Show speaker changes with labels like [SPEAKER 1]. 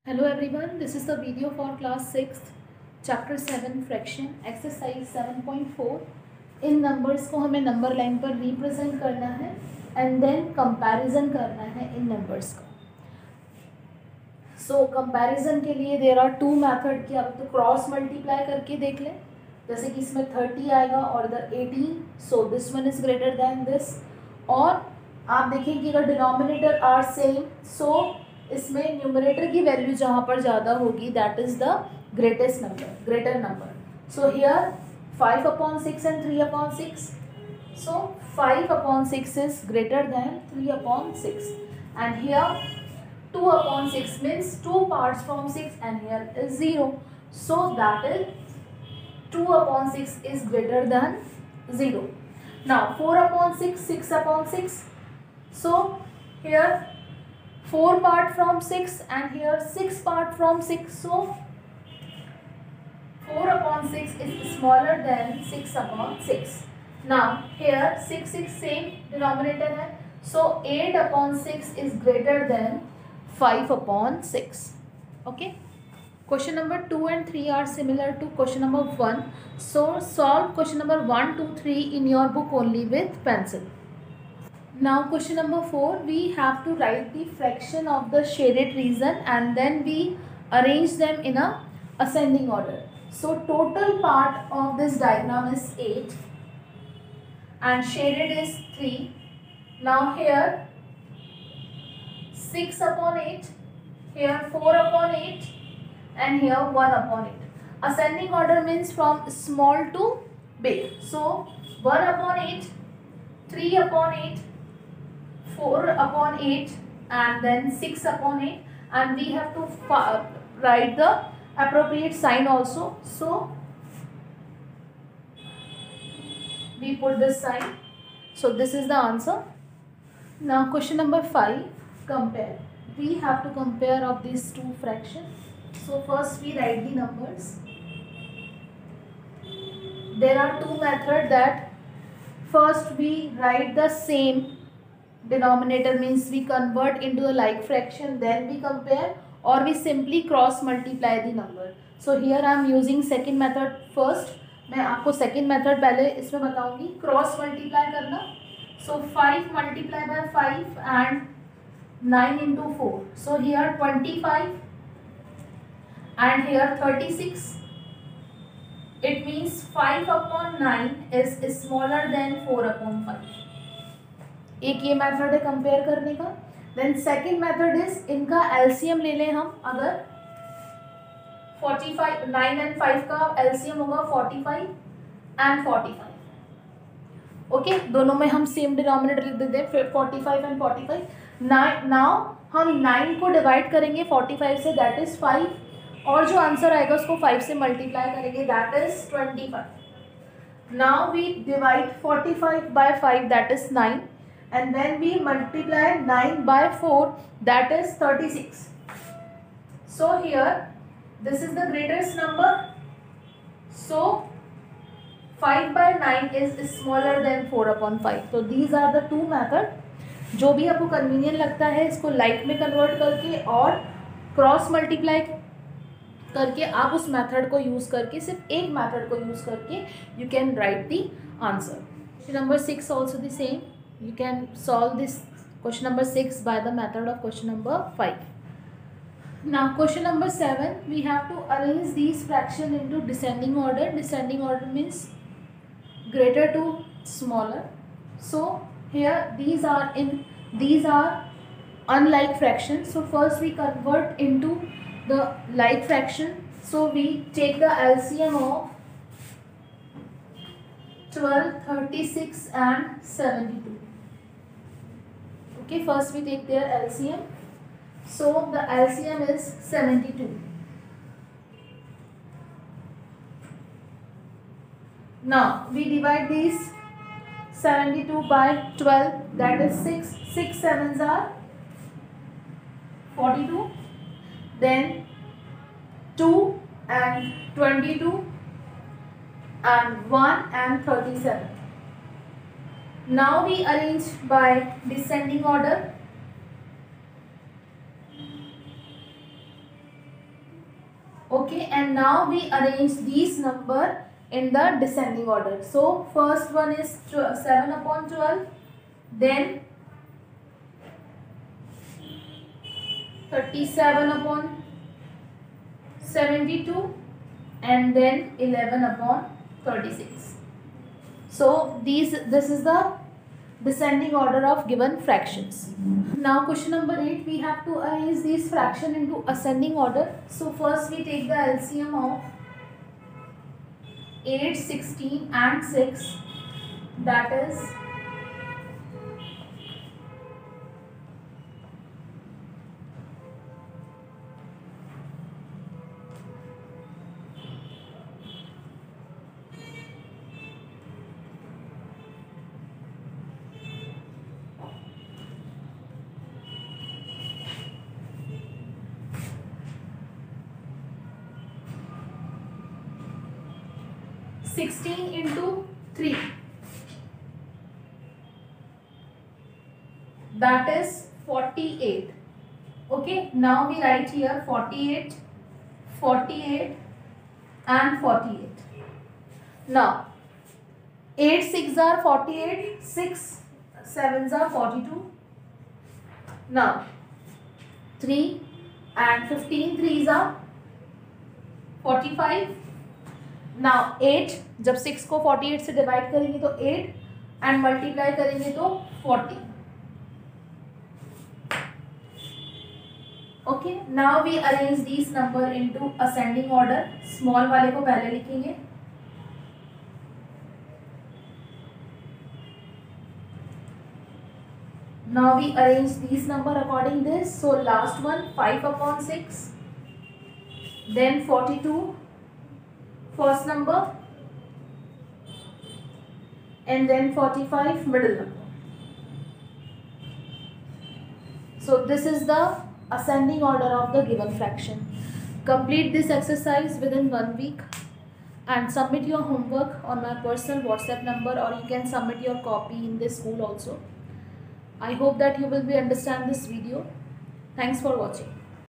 [SPEAKER 1] Hello everyone, this is the video for class 6th chapter 7 fraction exercise 7.4. इन numbers को हमें number line पर represent करना है एंड देन कंपैरिजन करना है इन नंबर्स का. सो कंपैरिजन के लिए देयर आर टू मेथड कि आप तो क्रॉस मल्टीप्लाई करके देख लें, जैसे कि इसमें 30 आएगा और the 18, so this one is greater than this. और आप देखें कि अगर डिनोमिनेटर आर सेम, सो इसमें न्यूमरेटर की वैल्यू जहाँ पर ज़्यादा होगी that is the greatest number, greater number. So here 5/6 and 3/6. So 5/6 is greater than 3/6, and here 2/6 means 2 parts from 6 and here is 0. So that is 2/6 is greater than 0. Now 4/6, 6/6. So here 4 part from 6 and here 6 part from 6. So 4/6 is smaller than 6/6. Now here 6 same denominator है, so 8/6 is greater than 5/6. Okay. Question number 2 and 3 are similar to question number 1. So solve question number 1, 2, 3 in your book only with pencil. Now question number 4, we have to write the fraction of the shaded region and then we arrange them in a ascending order. So total part of this diagram is 8 and shaded is 3. Now here 6/8, here 4/8 and here 1/8. Ascending order means from small to big. So 1/8, 3/8, 4/8 and then 6/8, and we have to write the appropriate sign also. So we put this sign. So this is the answer. Now question number 5, compare. We have to compare of these two fractions. So first we write the numbers. There are two methods that first we write the same denominator, means we convert into a like fraction, then we compare, or we simply cross multiply the number. So here I am using second method first. मैं आपको second method पहले इसमें बताऊंगी, cross multiply करना. So 5 multiply by 5 and 9 into 4. So here 25 and here 36. It means 5/9 is smaller than 4/5. एक ये method है compare करने का. देन सेकेंड मेथड इज इनका एलसीएम ले लें हम. अगर 45, 9 and 5 का एलसीएम होगा 45 and 45. ओके, दोनों में हम सेम डिनोमिनेटर लिख देते हैं, फिर 45 and 45. नाउ हम 9 को डिवाइड करेंगे 45 से, दैट इज 5, और जो आंसर आएगा उसको 5 से मल्टीप्लाई करेंगे, that is 25. Now we divide 45 by 5, that is 9, and then we multiply 9 by 4, that is 36. So here this is the greatest number, so 5/9 is smaller than 4/5. So these are the two method. जो भी आपको convenient लगता है इसको like में convert करके और cross multiply करके आप उस मेथड को यूज़ करके, सिर्फ एक मेथड को यूज़ करके you can write the answer. Question number 6 also the same. You can solve this question number 6 by the method of question number 5. Now question number 7, we have to arrange these fraction into descending order. Descending order means greater to smaller. So here these are unlike fractions. So first we convert into the like fraction. So we take the LCM of 12, 36 and 72. Okay, first we take their LCM. So the LCM is 72. Now we divide these 72 by 12, that is 6. 6 sevens are 42. Then 2 and 22 and 1 and 37. Now we arrange by descending order. Okay, and now we arrange these number in the descending order. So first one is 7 upon 12, then 37 upon 72, and then 11 upon 36. So this is the descending order of given fractions. Now question number 8, we have to arrange these fraction into ascending order. So first we take the LCM of 8, 16 and 6, that is 16 into 3, that is 48. Okay, now we write here 48, 48 and 48. Now 8 6 are 48, 6 7s are 42. Now 3 and 15 3s are 45. Now 8, जब 6 को 48 से divide करेंगे तो 8 and multiply करेंगे तो 40. Okay, now we arrange this number into ascending order. Small वाले को पहले लिखेंगे. Now we arrange these number according this. So last one 5 upon 6, then 42, first number, and then 45, middle number. So this is the ascending order of the given fraction. Complete this exercise within 1 week and submit your homework on my personal WhatsApp number, or you can submit your copy in the school also. I hope that you will be understand this video. Thanks for watching.